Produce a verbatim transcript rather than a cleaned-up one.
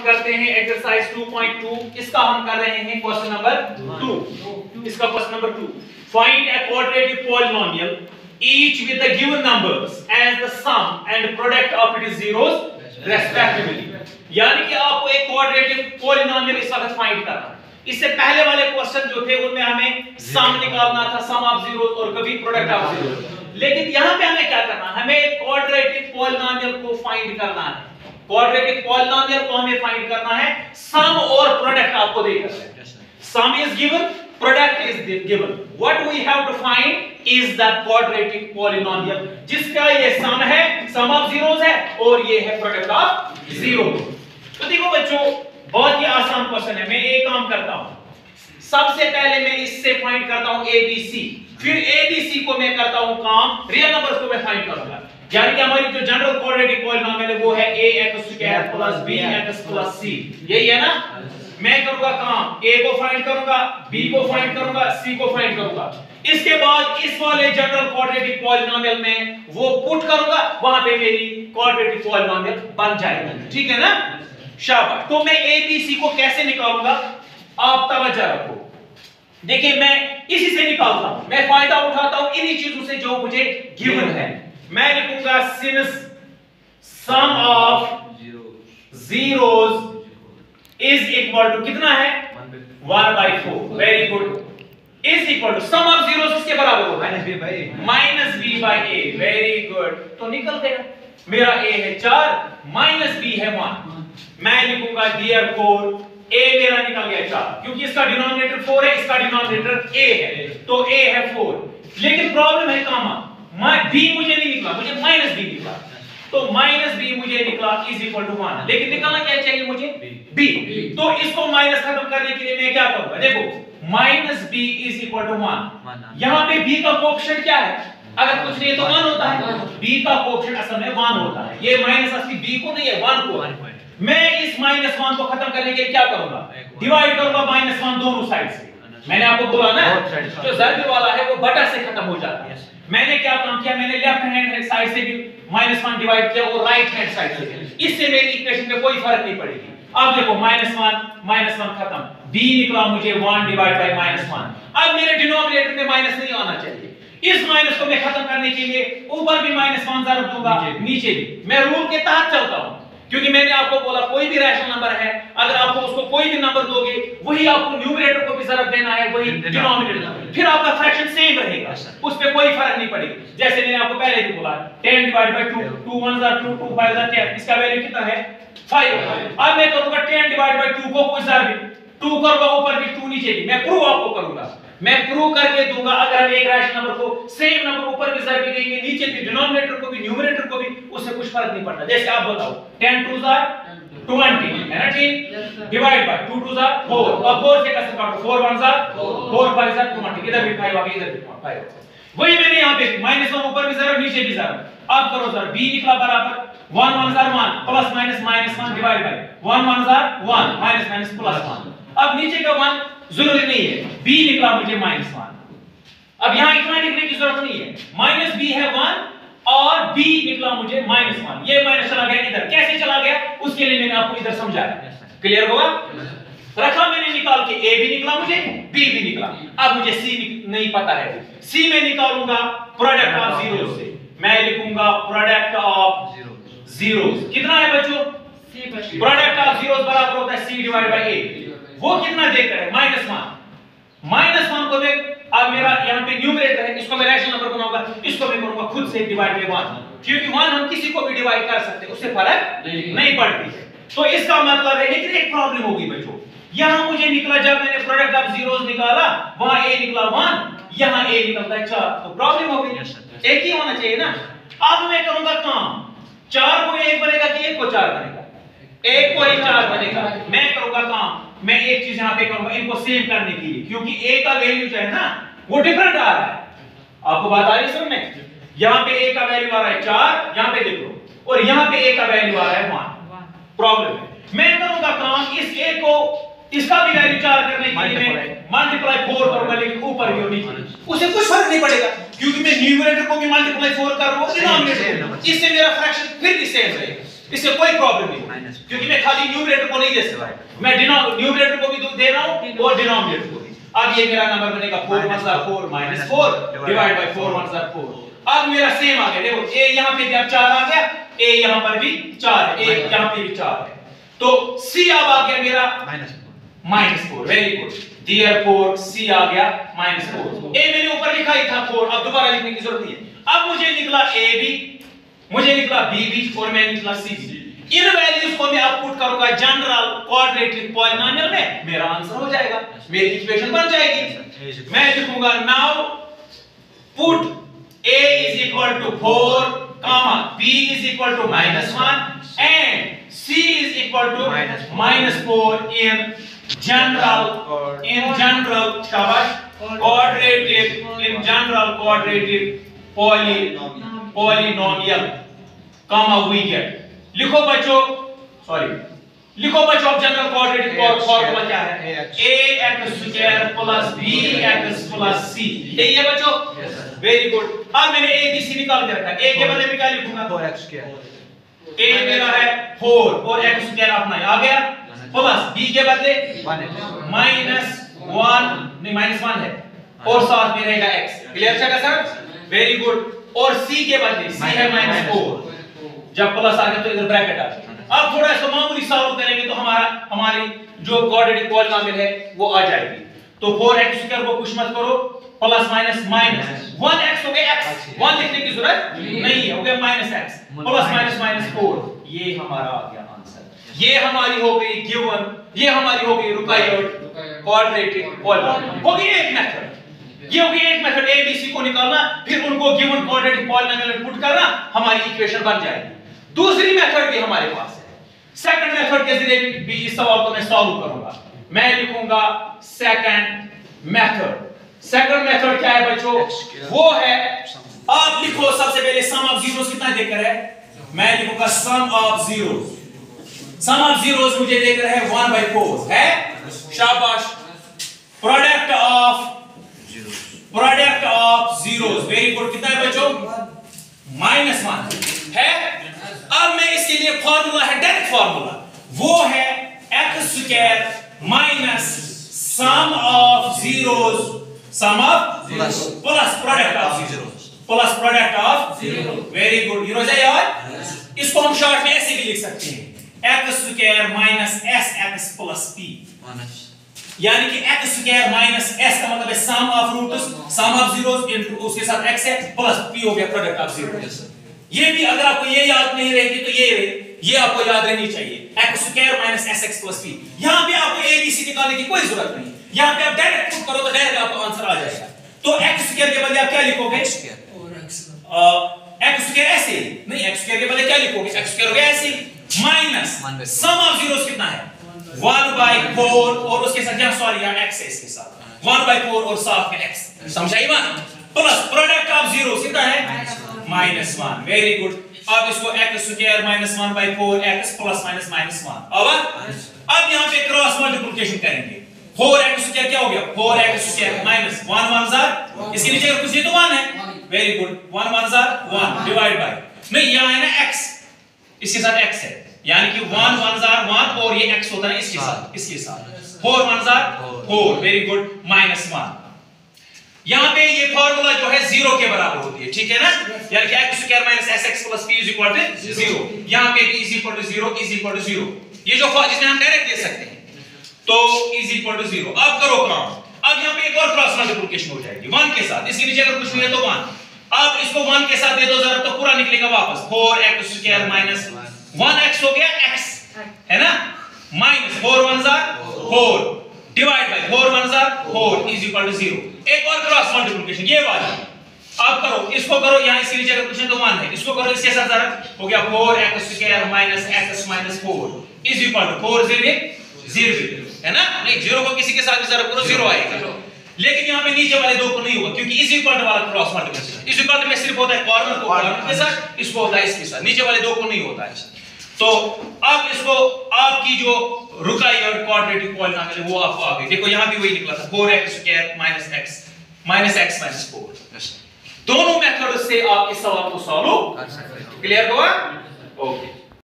करते हैं exercise two point two. इसका हम कर रहे हैं क्वेश्चन नंबर टू। इसका question number two, find a quadratic polynomial each with the given numbers as the sum and product of its zeros respectively। यानी कि आपको एक क्वाड्रेटिक पॉलिनोमियल इस वक्त फाइंड करना है। इससे पहले वाले क्वेश्चन जो थे उनमें हमें सम निकालना था, सम ऑफ जीरोस और कभी प्रोडक्ट ऑफ जीरोस। लेकिन यहां पे हमें क्या करना है, हमें क्वाड्रेटिक पॉलिनोमियल को फाइंड करना है। क्वाड्रेटिक पॉलिनोमियल को हमें फाइंड करना है, सम और प्रोडक्ट आपको देकर है। Sum is given, product is given, what we have to find is the quadratic polynomial जिसका ये सम है, सम ऑफ जीरोस है और ये है प्रोडक्ट ऑफ जीरो। तो देखो बच्चों, बहुत ही आसान क्वेश्चन है। मैं एक काम करता हूं, सबसे पहले मैं इससे फाइंड करता हूं ए बी सी, फिर ए बी सी को मैं करता हूं काम, रियल नंबर्स को मैं फाइंड करूंगा। यानी कि हमारी जो जनरल क्वाड्रेटिक पॉलिनोमियल है वो है a x square plus b x plus c, यही है ना। मैं करूंगा काम, a को फाइंड करूंगा, b को फाइंड करूंगा, c को फाइंड करूंगा। इसके बाद इस वाले जनरल क्वाड्रेटिक पॉलिनोमियल में वो पुट करूंगा, वहां पे मेरी क्वाड्रेटिक पॉलिनोमियल बन जाएगी। ठीक है ना, शाबाश। तो मैं a b c को कैसे निकालूंगा, आप तवज्जो रखो। देखिए मैं इसी से निकालता हूं, मैं फायदा उठाता हूं इन्हीं चीजों से जो मुझे गिवन है। मैं लिखूंगा since sum of zeros is equal to कितना है, one by four. Very good. Is equal to sum of zeros किसके बराबर होगा, minus b by minus b by a. Very good. तो निकल देगा, मेरा a है चार, माइनस b है वन। मैं लिखूंगा डियर फोर, a मेरा निकल गया चार, क्योंकि इसका डिनोमिनेटर फोर है, इसका डिनोमिनेटर a है, तो a है फोर। लेकिन प्रॉब्लम है कामा, b मुझे नहीं निकला, मुझे माइनस b निकला। तो माइनस b मुझे निकला इज इक्वल टू वन, लेकिन निकालना क्या चाहिए मुझे, b। तो इसको माइनस खत्म करने के लिए मैं क्या करूंगा, देखो minus b is equal to one. यहां पे b का कोएफिशिएंट क्या है, अगर कुछ नहीं तो वन होता है। b का कोएफिशिएंट असल में वन होता है, ये माइनस असली b को नहीं है, वन को। मैं इस माइनस वन को खत्म करने के लिए क्या करूंगा, डिवाइड करूंगा माइनस वन दोनों साइड से। मैंने आपको बोला ना, जो ज़र्ब वाला है वो बटा से खत्म हो जाता है। मैंने क्या काम किया, मैंने लेफ्ट हैंड साइड से भी माइनस वन डिवाइड किया और राइट हैंड साइड से। इससे मेरी इक्वेशन में कोई फर्क नहीं पड़ेगी। अब देखो माइनस वन माइनस वन खत्म, b निकला मुझे one divide by minus one. अब मेरे डिनोमिनेटर में माइनस नहीं आना चाहिए। इस माइनस को मैं खत्म करने के लिए ऊपर भी माइनस वन ज़रूर दूंगा, नीचे भी। मैं रूल के तहत चलता हूं, क्योंकि मैंने आपको बोला कोई भी रैशनल नंबर है, अगर आपको उसको कोई भी नंबर दोगे, वही आपको न्यूमरेटर को भी ज़रूर देना है, वही डिनोमिनेटर, फिर आपका फ्रैक्शन सेम रहेगा, उस पे कोई फर्क नहीं पड़ेगी। जैसे मैंने आपको पहले भी बोला ten divide by two, two one ज़ा टू, टू फाइव ज़ा टेन, इसका वैल्यू कितना है फाइव। अब मैं करूंगा टेन डिवाइड बाय टू को कोई ज़रूर भी, टू करूंगा ऊपर भी टू नीचे भी, मैं प्रूव आपको करूंगा, मैं प्रूव करके दूंगा। अगर हम एक रैशनल नंबर को सेम नंबर ऊपर भी ज़रूर भी देंगे, नीचे भी, डिनोमिनेटर को भी न्यूमरेटर को भी, उससे कुछ फर्क नहीं पड़ता। जैसे आप बताओ टेन टू ज़ा ट्वेंटी है ना, ठीक, डिवाइड बाय टू टू ज़ा फोर, और फोर से कैसे काटो, फोर वन ज़ा फोर, फाइव ज़ा ट्वेंटी, इधर भी फाइव आ गया, इधर भी फाइव। वही मैंने यहां पे माइनस वन ऊपर भी ज़रा नीचे भी ज़रा। अब करो ज़रा, b निकला बराबर वन वन ज़ा one plus minus minus one divide by one one ज़ा one minus minus plus one. अब नीचे का वन जरूरी नहीं है, b निकला मुझे माइनस वन। अब यहां इतना लिखने की जरूरत नहीं है, माइनस b है वन और b निकला मुझे माइनस वन। ये माइनस चला गया इधर, कैसे चला गया उसके लिए मैंने आपको इधर समझाया। क्लियर होगा, रखा मैंने निकाल के, a भी निकला मुझे, b भी निकला। अब मुझे c नहीं पता है, c में निकालूंगा प्रोडक्ट ऑफ जीरोस से। मैं लिखूंगा प्रोडक्ट ऑफ जीरोस, कितना है बच्चों, प्रोडक्ट ऑफ जीरोस बराबर होता है c डिवाइड बाय a। वो कितना देकर है, माइनस वन। माइनस वन को मैं, अब मेरा यहाँ पे न्यूमरेटर है, इसको मैं रैशनल नंबर बनाऊंगा, इसको मैं करूंगा खुद से डिवाइड बाय वन, क्योंकि वन हम किसी को भी डिवाइड कर सकते हैं, उससे फर्क नहीं, नहीं पड़ती है। तो इसका मतलब है, लेकिन एक प्रॉब्लम होगी बच्चों, यहाँ मुझे निकला, जब मैंने प्रोडक्ट ऑफ जीरोस निकाला वहां a निकला वन, यहाँ a निकलता है चार, तो प्रॉब्लम हो गई। एक ही होना चाहिए ना। अब मैं करूंगा काम, चार को एक बनेगा कि एक को चार बनेगा, एक को ही चार बनेगा। मैं करूंगा काम, मैं एक चीज यहां पे करूंगा इनको सेव करने के लिए, क्योंकि a का वैल्यू जो है ना वो डिफरेंट आ रहा है। आपको बात आ रही है समझ में, यहां पे a का वैल्यू आ रहा है चार, यहां पे देखो, और यहां पे a का वैल्यू आ रहा है वन। प्रॉब्लम है, मैं करूंगा काम, इस a को, इसका भी वैल्यू चार करने के लिए मैं मल्टीप्लाई फोर करूंगा, लेकिन ऊपर भी और नीचे, उसे कुछ फर्क नहीं पड़ेगा, क्योंकि मैं न्यूमरेटर को भी मल्टीप्लाई फोर कर रहा हूं, डिनोमिनेटर, इससे मेरा फ्रैक्शन फिर भी सेम रहेगा। इससे कोई प्रॉब्लम नहीं, क्योंकि मैं खाली न्यूमरेटर को नहीं दे सकता, मैं न्यूमरेटर को भी दे रहा हूं और डिनोमिनेटर को भी। अब ये मेरा नंबर बनेगा फोर वन ज़ा four minus four divide by four one ज़ा फोर। अब मेरा सेम आ गया, देखो a यहां पे भी अब चार आ गया, a यहां पर भी चार है, a यहां पे भी चार है, तो c अब आ गया मेरा minus four. Very good, therefore c आ गया माइनस फोर। a मैंने ऊपर लिखा ही था फोर, अब दोबारा लिखने की जरूरत नहीं है। अब मुझे निकला a भी, मुझे निकला b भी और मैं निकला c भी। इन वैल्यूज को मैं अब पुट करूंगा जनरल क्वाड्रेटिक पॉलिनोमियल में, मेरा आंसर हो जाएगा, मेरी इक्वेशन बन जाएगी। मैं लिखूंगा now put a is equal to four, comma b is equal to minus one and c is equal to minus four in general in general shabash quadratic in general quadratic poly polynomial, comma we get। लिखो बच्चों, sorry लिखो बच्चों, अब general quadratic formula क्या है? ax square plus bx plus c, यही है बच्चों। वेरी गुड, अब मैंने a b c निकाल के रखा, a के बदले में क्या लिखूंगा? Four x square. a मेरा है फोर और x स्क्वायर अपना आ गया, प्लस b के बदले माइनस वन, नहीं माइनस वन है, और साथ में रहेगा x। क्लियर है सर? वेरी गुड, और c के बदले c है माइनस फोर, जब प्लस आ गया तो इधर ब्रैकेट आ गया। अब थोड़ा इसको मामूली सॉल्व करेंगे तो हमारा हमारी जो क्वाड्रेटिक पॉलिनोमियल है वो आ जाएगी। तो फोर एक्स स्क्वायर को कुछ मत करो, plus minus minus one x हो गया, x वन लिखने की जरूरत नहीं है, हो गया minus x plus minus minus four. ये हमारा आ गया आंसर, ये हमारी हो गई गिवन, ये हमारी हो गई रिक्वायर्ड क्वाड्रेटिक पॉलिनोमियल। हो गई एक मेथड, ये हो गई एक मेथड, a b c को निकालना, फिर उनको गिवन क्वाड्रेटिक पॉलिनोमियल में पुट करना, हमारी इक्वेशन बन जाएगी। दूसरी मेथड भी हमारे पास है, सेकंड मेथड के जरिए भी इस सवाल को मैं सॉल्व करूंगा। मैं लिखूंगा सेकंड मेथड। सेकंड मेथड क्या है बच्चों? वो है, आप लिखो सबसे पहले सम ऑफ जीरोस कितना देकर है, मैं लिखूंगा sum of zeros. Sum of zeros मुझे देकर है वन बाई फोर है, शाबाश। Product of product of zeros, very good, कितना है बच्चों? माइनस वन है। अब मैं इसके लिए फॉर्मूला है, डायरेक्ट फॉर्मूला, वो है x square minus sum of zeros, sum of plus product of zeros, plus product of zero. Very good, ये हो जाए यार। इसको हम शॉर्ट में ऐसे भी लिख सकते हैं, x square minus S x plus P, यानी कि एक्स स्क्वायर माइनस एस का मतलब है sum of roots, sum of zeros into उसके साथ एक्स है, प्लस पी हो गया प्रोडक्ट ऑफ जीरोस। ये भी अगर आपको ये याद नहीं रहेगी तो ये ये आपको याद रहनी चाहिए, x square minus S x plus P. यहां पे आपको ए बी सी निकालने की कोई जरूरत नहीं, यहां पे आप डायरेक्ट पुट करो तो डायरेक्ट आपका आंसर आ जाएगा। तो एक्स स्क्वायर के बदले आप क्या लिखोगे? एक्स स्क्वायर ऐसे नहीं, एक्स स्क्वायर के बदले क्या लिखोगे? एक्स स्क्वायर हो गया ऐसे, माइनस सम ऑफ जीरोस कितना है? वन बाई फोर, और उसके साथ यहां सॉरी यहां एक्स है, इसके साथ वन बाई फोर और साथ में एक्स, समझाई बात? प्लस प्रोडक्ट ऑफ जीरोस कितना है? Minus one. वेरी गुड, अब इसको x square minus one by four x plus minus minus one. अब अब यहाँ पे क्रॉस मल्टीप्लिकेशन करेंगे, फोर एक्स स्क्वायर क्या हो गया? Four x square minus one one जार, इसके नीचे अगर कुछ ये तो वन है, वेरी गुड, वन वन जार वन डिवाइड बाय, नहीं यहाँ है ना x, इसके साथ x है, यानी कि वन वन जार वन और ये x होता है इसके साथ, इसके साथ फोर वन जार four, very good, minus one. यहां पे ये फार्मूला जो है जीरो के बराबर होती है, ठीक है ना, यानी कि x square minus sx plus p is equal to zero. यहां पे b is equal to zero, is equal to zero, ये जो जिसमें हम डायरेक्ट दे सकते हैं, तो इज इक्वल टू जीरो। अब करो काम, अब यहां पे एक और क्रॉस मल्टीप्लिकेशन हो जाएगी वन के साथ, इसके नीचे अगर कुछ नहीं है तो वन, अब इसको वन के साथ दे दो जरा तो पूरा निकलेगा वापस, four x square minus one x हो गया x, है ना, माइनस फोर वन जार four divide by four one जार four is equal to zero. एक और क्रॉस मल्टीप्लिकेशन ये वाला, अब करो, इसको करो, यहां इसके नीचे अगर कुछ है तो वन है, इसको करो इसके साथ जरा, हो गया four x square minus x minus four is equal to four zero zero, है ना, नहीं जीरो को किसी के साथ भी जरा करो जीरो आएगा, लेकिन यहां पे नीचे वाले दो को नहीं होगा क्योंकि इज इक्वल टू वाला cross multiplication, is equal to में सिर्फ होता है कॉर्नर को कॉर्नर के साथ, इसको होता है इसके साथ, नीचे वाले दो को नहीं होता है। तो अब इसको आपकी जो रुकाई और क्वाड्रेटिक पॉलिनोमियल है वो आपको आ गई, देखो यहां भी वही निकला था, four x square minus x minus x minus four. दोनों मेथड से आप इस सवाल को सॉल्व कर सकते हैं। क्लियर हुआ? ओके।